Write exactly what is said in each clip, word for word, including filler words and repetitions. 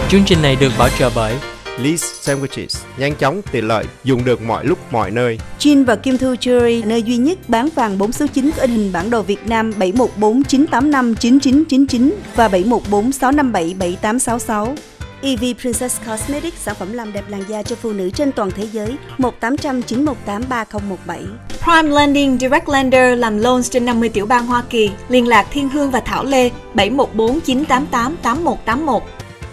Chương trình này được bảo trợ bởi Lee's Sandwiches, nhanh chóng, tiện lợi, dùng được mọi lúc, mọi nơi. Jin và Kim Thu Jewelry, nơi duy nhất bán vàng bốn số chín có in hình bản đồ Việt Nam bảy một bốn chín tám năm chín chín chín chín và bảy một bốn sáu năm bảy bảy tám sáu sáu. e vê Princess Cosmetics, sản phẩm làm đẹp làn da cho phụ nữ trên toàn thế giới, một tám không không chín một tám ba không một bảy. Prime Lending Direct Lender làm loans trên năm mươi tiểu bang Hoa Kỳ. Liên lạc Thiên Hương và Thảo Lê bảy một bốn chín tám tám tám một tám một.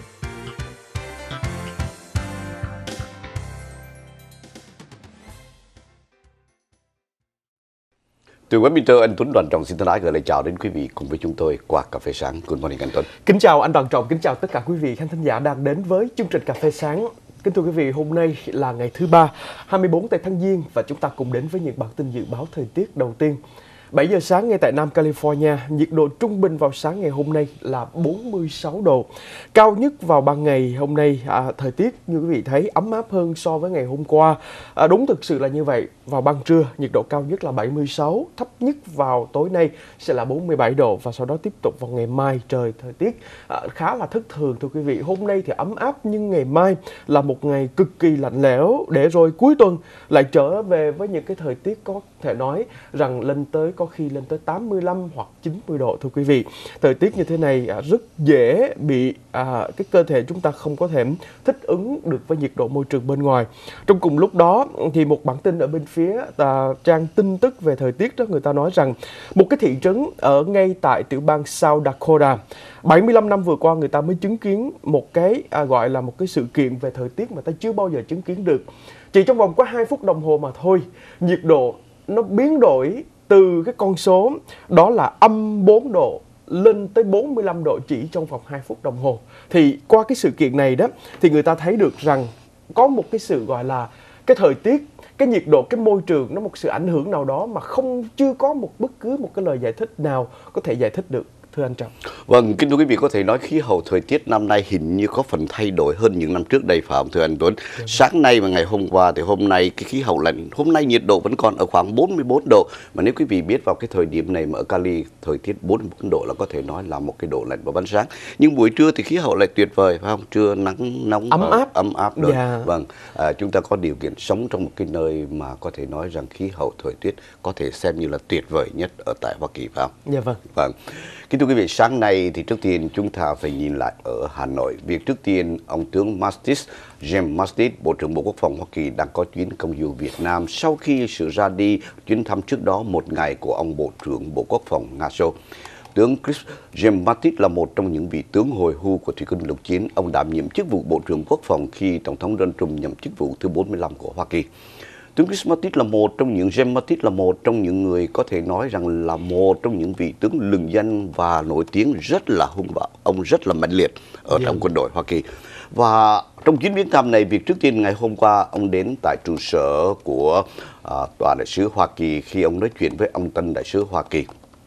Từ Westminster, anh Tuấn Đoàn Trọng xin thân ái gửi lời chào đến quý vị cùng với chúng tôi qua Cà phê sáng. Good morning anh Tuấn. Kính chào anh Đoàn Trọng, kính chào tất cả quý vị khán thính giả đang đến với chương trình Cà phê sáng. Kính thưa quý vị, hôm nay là ngày thứ ba, hai mươi bốn tây tháng Giêng và chúng ta cùng đến với những bản tin dự báo thời tiết đầu tiên. bảy giờ sáng ngay tại Nam California, nhiệt độ trung bình vào sáng ngày hôm nay là bốn mươi sáu độ. Cao nhất vào ban ngày hôm nay, à, thời tiết như quý vị thấy ấm áp hơn so với ngày hôm qua. À, đúng thực sự là như vậy. Vào ban trưa, nhiệt độ cao nhất là bảy mươi sáu, thấp nhất vào tối nay sẽ là bốn mươi bảy độ và sau đó tiếp tục vào ngày mai trời thời tiết à, khá là thất thường thưa quý vị. Hôm nay thì ấm áp nhưng ngày mai là một ngày cực kỳ lạnh lẽo để rồi cuối tuần lại trở về với những cái thời tiết có thể nói rằng lên tới có khi lên tới tám mươi lăm hoặc chín mươi độ thưa quý vị. Thời tiết như thế này à, rất dễ bị à, cái cơ thể chúng ta không có thể thích ứng được với nhiệt độ môi trường bên ngoài. Trong cùng lúc đó thì một bản tin ở bên phía à, trang tin tức về thời tiết đó, người ta nói rằng một cái thị trấn ở ngay tại tiểu bang South Dakota, bảy mươi lăm năm vừa qua người ta mới chứng kiến một cái à, gọi là một cái sự kiện về thời tiết mà ta chưa bao giờ chứng kiến được. Chỉ trong vòng có hai phút đồng hồ mà thôi, nhiệt độ nó biến đổi từ cái con số đó là âm bốn độ lên tới bốn mươi lăm độ chỉ trong vòng hai phút đồng hồ. Thì qua cái sự kiện này đó thì người ta thấy được rằng có một cái sự gọi là cái thời tiết, cái nhiệt độ, cái môi trường nó một sự ảnh hưởng nào đó mà không chưa có một bất cứ một cái lời giải thích nào có thể giải thích được. Thưa anh Trọng. Vâng, kính thưa quý vị, có thể nói khí hậu thời tiết năm nay hình như có phần thay đổi hơn những năm trước đây phải không thưa anh Tuấn? Ừ. Sáng nay và ngày hôm qua thì hôm nay cái khí hậu lạnh, hôm nay nhiệt độ vẫn còn ở khoảng bốn mươi bốn độ. Mà nếu quý vị biết vào cái thời điểm này mà ở Cali thời tiết bốn mươi bốn độ là có thể nói là một cái độ lạnh vào ban sáng. Nhưng buổi trưa thì khí hậu lại tuyệt vời phải không? Trưa nắng nóng ấm áp, ấm áp rồi. Yeah. Vâng, à, chúng ta có điều kiện sống trong một cái nơi mà có thể nói rằng khí hậu thời tiết có thể xem như là tuyệt vời nhất ở tại Hoa Kỳ phải không? Dạ vâng. Vâng. Kính thưa quý vị, sáng nay thì trước tiên chúng ta phải nhìn lại ở Hà Nội. Việc trước tiên, ông tướng Mattis, James Mattis, Bộ trưởng Bộ Quốc phòng Hoa Kỳ đang có chuyến công du Việt Nam sau khi sự ra đi chuyến thăm trước đó một ngày của ông Bộ trưởng Bộ Quốc phòng Nga Shoigu. Tướng Chris James Mattis là một trong những vị tướng hồi hưu của thủy quân lục chiến. Ông đảm nhiệm chức vụ Bộ trưởng Quốc phòng khi Tổng thống Donald Trump nhậm chức vụ thứ bốn mươi lăm của Hoa Kỳ. Tướng Chris Mattis là một trong những James Mattis là một trong những người có thể nói rằng là một trong những vị tướng lừng danh và nổi tiếng rất là hung bạo, ông rất là mãnh liệt ở yeah. trong quân đội Hoa Kỳ. Và trong chuyến viếng thăm này, việc trước tiên ngày hôm qua ông đến tại trụ sở của uh, tòa đại sứ Hoa Kỳ khi ông nói chuyện với ông tân đại sứ Hoa Kỳ.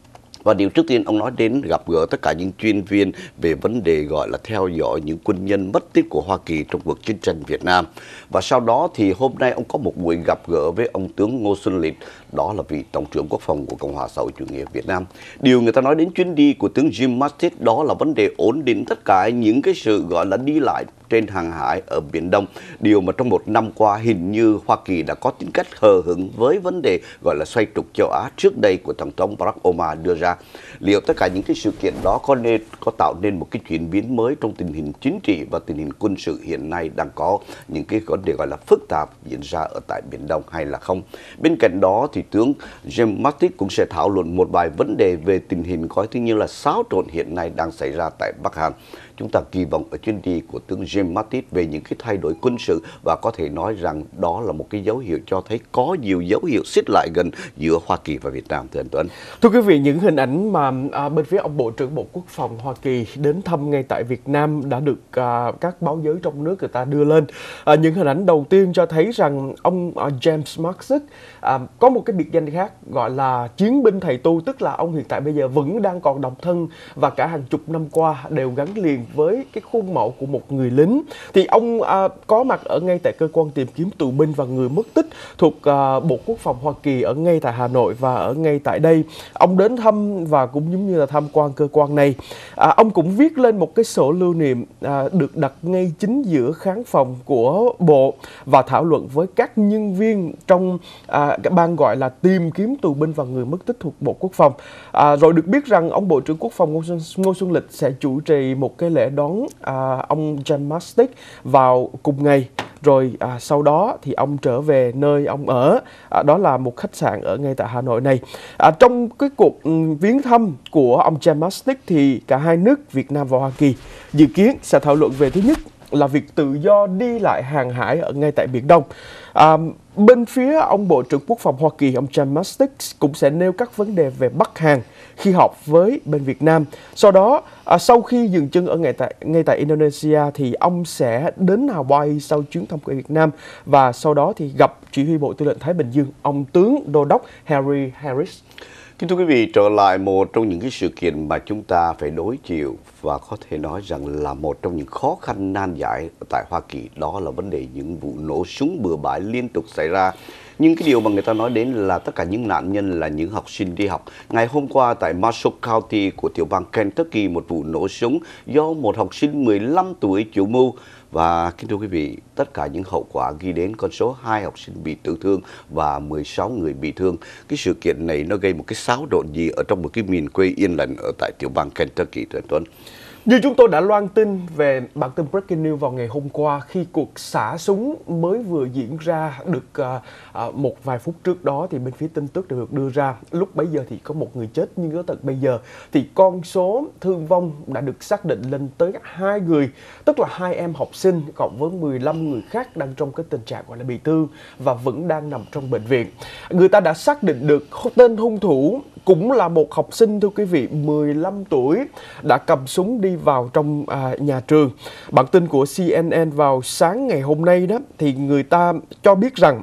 Và điều trước tiên ông nói đến gặp gỡ tất cả những chuyên viên về vấn đề gọi là theo dõi những quân nhân mất tích của Hoa Kỳ trong cuộc chiến tranh Việt Nam. Và sau đó thì hôm nay ông có một buổi gặp gỡ với ông tướng Ngô Xuân Lịch, đó là vị Tổng trưởng Quốc phòng của Cộng hòa xã hội chủ nghĩa Việt Nam. Điều người ta nói đến chuyến đi của tướng Jim Mattis đó là vấn đề ổn định tất cả những cái sự gọi là đi lại trên hàng hải ở Biển Đông. Điều mà trong một năm qua hình như Hoa Kỳ đã có tính cách hờ hững với vấn đề gọi là xoay trục châu Á trước đây của Tổng thống Barack Obama đưa ra. Liệu tất cả những cái sự kiện đó có nên có tạo nên một cái chuyển biến mới trong tình hình chính trị và tình hình quân sự hiện nay đang có những cái vấn đề gọi là phức tạp diễn ra ở tại Biển Đông hay là không? Bên cạnh đó thì tướng James Mattis cũng sẽ thảo luận một vài vấn đề về tình hình coi thứ như là xáo trộn hiện nay đang xảy ra tại Bắc Hàn. Chúng ta kỳ vọng ở chuyến đi của tướng James Mattis về những cái thay đổi quân sự và có thể nói rằng đó là một cái dấu hiệu cho thấy có nhiều dấu hiệu xích lại gần giữa Hoa Kỳ và Việt Nam. Thưa anh Tuấn. Thưa quý vị, những hình ảnh mà à, bên phía ông Bộ trưởng Bộ Quốc phòng Hoa Kỳ đến thăm ngay tại Việt Nam đã được à, các báo giới trong nước người ta đưa lên. À, những hình ảnh đầu tiên cho thấy rằng ông à, James Mattis à, có một cái biệt danh khác gọi là chiến binh thầy tu, tức là ông hiện tại bây giờ vẫn đang còn độc thân và cả hàng chục năm qua đều gắn liền với cái khuôn mẫu của một người lính. Thì ông à, có mặt ở ngay tại cơ quan tìm kiếm tù binh và người mất tích thuộc à, Bộ Quốc phòng Hoa Kỳ ở ngay tại Hà Nội và ở ngay tại đây. Ông đến thăm thăm và cũng giống như là tham quan cơ quan này. À, ông cũng viết lên một cái sổ lưu niệm à, được đặt ngay chính giữa khán phòng của Bộ và thảo luận với các nhân viên trong à, cái ban gọi là tìm kiếm tù binh và người mất tích thuộc Bộ Quốc phòng. À, rồi được biết rằng ông Bộ trưởng Quốc phòng Ngô Xuân, Ngô Xuân Lịch sẽ chủ trì một cái lễ đón à, ông James Mattis vào cùng ngày. Rồi à, sau đó thì ông trở về nơi ông ở, à, đó là một khách sạn ở ngay tại Hà Nội này. À, trong cái cuộc um, viếng thăm của ông James Mattis thì cả hai nước Việt Nam và Hoa Kỳ dự kiến sẽ thảo luận về thứ nhất là việc tự do đi lại hàng hải ở ngay tại Biển Đông. À, bên phía ông Bộ trưởng Quốc phòng Hoa Kỳ, ông James Mattis cũng sẽ nêu các vấn đề về Bắc Hàn khi họp với bên Việt Nam. Sau đó, à, sau khi dừng chân ở ngay tại, ngay tại Indonesia thì ông sẽ đến Hawaii sau chuyến thăm của Việt Nam và sau đó thì gặp chỉ huy Bộ Tư lệnh Thái Bình Dương, ông tướng Đô đốc Harry Harris. Kính thưa quý vị, trở lại một trong những cái sự kiện mà chúng ta phải đối chịu và có thể nói rằng là một trong những khó khăn nan giải tại Hoa Kỳ, đó là vấn đề những vụ nổ súng bừa bãi liên tục xảy ra. Nhưng cái điều mà người ta nói đến là tất cả những nạn nhân là những học sinh đi học. Ngày hôm qua tại Marshall County của tiểu bang Kentucky, một vụ nổ súng do một học sinh mười lăm tuổi chủ mưu. Và kính thưa quý vị, tất cả những hậu quả ghi đến con số hai học sinh bị tử thương và mười sáu người bị thương. Cái sự kiện này nó gây một cái xáo trộn gì ở trong một cái miền quê yên lành ở tại tiểu bang Kentucky, thưa anh Tuấn? Như chúng tôi đã loan tin về bản tin Breaking News vào ngày hôm qua, khi cuộc xả súng mới vừa diễn ra được uh, uh, một vài phút trước đó thì bên phía tin tức đã được đưa ra. Lúc bấy giờ thì có một người chết, nhưng đến tận bây giờ thì con số thương vong đã được xác định lên tới hai người, tức là hai em học sinh cộng với mười lăm người khác đang trong cái tình trạng gọi là bị thương và vẫn đang nằm trong bệnh viện. Người ta đã xác định được tên hung thủ cũng là một học sinh, thưa quý vị, mười lăm tuổi, đã cầm súng đi vào trong à, nhà trường. Bản tin của C N N vào sáng ngày hôm nay đó thì người ta cho biết rằng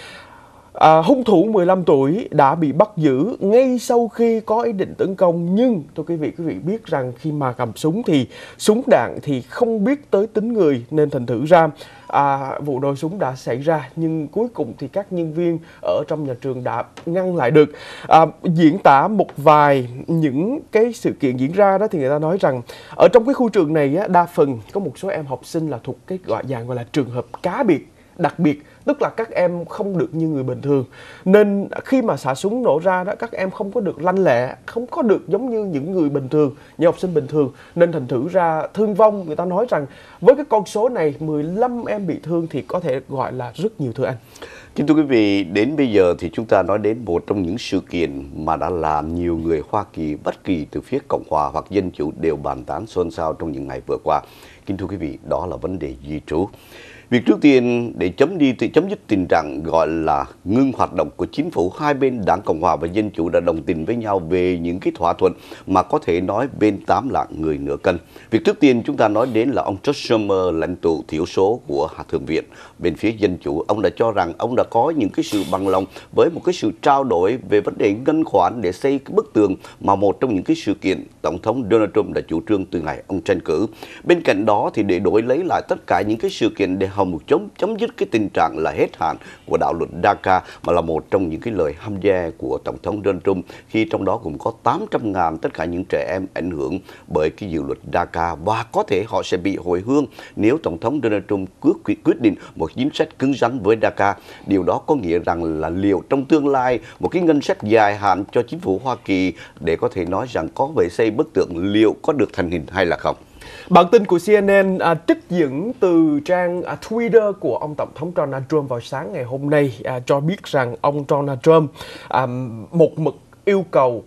à, hung thủ mười lăm tuổi đã bị bắt giữ ngay sau khi có ý định tấn công. Nhưng thưa quý vị, quý vị biết rằng khi mà cầm súng thì súng đạn thì không biết tới tính người, nên thành thử ra À, vụ nổ súng đã xảy ra, nhưng cuối cùng thì các nhân viên ở trong nhà trường đã ngăn lại được. À, diễn tả một vài những cái sự kiện diễn ra đó thì người ta nói rằng ở trong cái khu trường này á, đa phần có một số em học sinh là thuộc cái gọi dạng gọi là trường hợp cá biệt, đặc biệt, tức là các em không được như người bình thường. Nên khi mà xả súng nổ ra đó, các em không có được lanh lẹ, không có được giống như những người bình thường, những học sinh bình thường. Nên thành thử ra thương vong, người ta nói rằng với cái con số này, mười lăm em bị thương thì có thể gọi là rất nhiều, thưa anh. Kính thưa quý vị, đến bây giờ thì chúng ta nói đến một trong những sự kiện mà đã làm nhiều người Hoa Kỳ, bất kỳ từ phía Cộng hòa hoặc Dân chủ, đều bàn tán xôn xao trong những ngày vừa qua. Kính thưa quý vị, đó là vấn đề di trú. Việc trước tiên để chấm đi thì chấm dứt tình trạng gọi là ngưng hoạt động của chính phủ, hai bên Đảng Cộng hòa và Dân chủ đã đồng tình với nhau về những cái thỏa thuận mà có thể nói bên tám lạng người nửa cân. Việc trước tiên chúng ta nói đến là ông Chuck Schumer, lãnh tụ thiểu số của Thượng viện bên phía Dân chủ. Ông đã cho rằng ông đã có những cái sự bằng lòng với một cái sự trao đổi về vấn đề ngân khoản để xây cái bức tường mà một trong những cái sự kiện Tổng thống Donald Trump đã chủ trương từ ngày ông tranh cử. Bên cạnh đó thì để đổi lấy lại tất cả những cái sự kiện để hòng chấm, chấm dứt cái tình trạng là hết hạn của đạo luật DACA, mà là một trong những cái lời hăm dè của Tổng thống Donald Trump, khi trong đó cũng có tám trăm ngàn tất cả những trẻ em ảnh hưởng bởi cái dự luật DACA, và có thể họ sẽ bị hồi hương nếu Tổng thống Donald Trump quyết, quyết định một chính sách cứng rắn với DACA. Điều đó có nghĩa rằng là liệu trong tương lai một cái ngân sách dài hạn cho chính phủ Hoa Kỳ để có thể nói rằng có về xây bức tượng liệu có được thành hình hay là không? Bản tin của C N N à, trích dẫn từ trang à, Twitter của ông Tổng thống Donald Trump vào sáng ngày hôm nay à, cho biết rằng ông Donald Trump à, một mực yêu cầu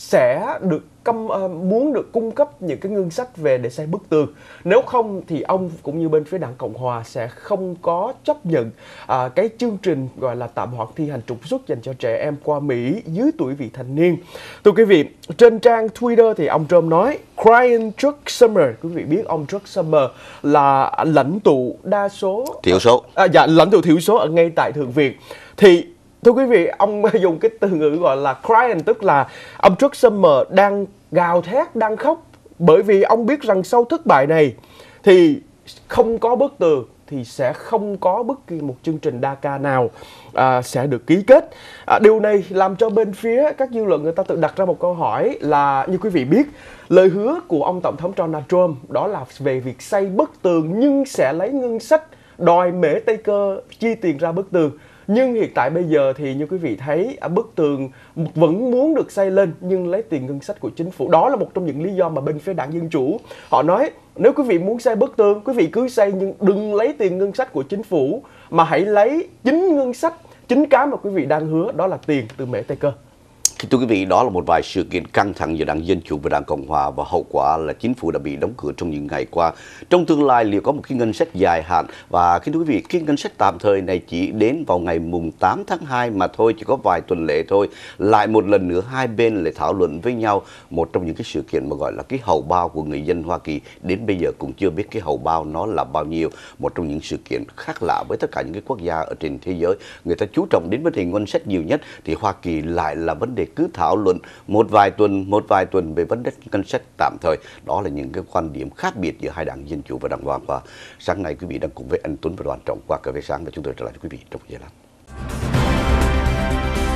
sẽ được Căm, uh, muốn được cung cấp những cái ngân sách về để xây bức tường. Nếu không thì ông cũng như bên phía Đảng Cộng hòa sẽ không có chấp nhận uh, cái chương trình gọi là tạm hoãn thi hành trục xuất dành cho trẻ em qua Mỹ dưới tuổi vị thành niên. Thưa quý vị, trên trang Twitter thì ông Trump nói Crying Chuck Schumer, quý vị biết ông Chuck Schumer là lãnh tụ đa số thiểu số, à, dạ lãnh tụ thiểu số ở ngay tại Thượng viện. Thì thưa quý vị, ông dùng cái từ ngữ gọi là crying, tức là ông Chuck Schumer đang gào thét, đang khóc, bởi vì ông biết rằng sau thất bại này thì không có bức tường thì sẽ không có bất kỳ một chương trình đa ca nào à, sẽ được ký kết. À, điều này làm cho bên phía các dư luận người ta tự đặt ra một câu hỏi là, như quý vị biết, lời hứa của ông Tổng thống Donald Trump đó là về việc xây bức tường nhưng sẽ lấy ngân sách đòi Mễ Tây Cơ chi tiền ra bức tường. Nhưng hiện tại bây giờ thì như quý vị thấy, bức tường vẫn muốn được xây lên nhưng lấy tiền ngân sách của chính phủ. Đó là một trong những lý do mà bên phía Đảng Dân Chủ họ nói nếu quý vị muốn xây bức tường, quý vị cứ xây nhưng đừng lấy tiền ngân sách của chính phủ, mà hãy lấy chính ngân sách, chính cái mà quý vị đang hứa, đó là tiền từ Mễ Tây Cơ. Thưa quý vị, đó là một vài sự kiện căng thẳng giữa Đảng Dân Chủ và Đảng Cộng Hòa, và hậu quả là chính phủ đã bị đóng cửa trong những ngày qua. Trong tương lai liệu có một cái ngân sách dài hạn, và thưa quý vị, cái ngân sách tạm thời này chỉ đến vào ngày mùng tám tháng hai mà thôi, chỉ có vài tuần lễ thôi. Lại một lần nữa hai bên lại thảo luận với nhau một trong những cái sự kiện mà gọi là cái hầu bao của người dân Hoa Kỳ, đến bây giờ cũng chưa biết cái hầu bao nó là bao nhiêu. Một trong những sự kiện khác lạ với tất cả những cái quốc gia ở trên thế giới, người ta chú trọng đến vấn đề ngân sách nhiều nhất, thì Hoa Kỳ lại là vấn đề cứ thảo luận một vài tuần một vài tuần về vấn đề ngân sách tạm thời. Đó là những cái quan điểm khác biệt giữa hai Đảng Dân Chủ và Đảng Cộng Hòa. Sáng nay quý vị đang cùng với anh Tuấn và Đoàn Trọng qua Cà phê sáng, và chúng tôi trở lại với quý vị trong giây lát.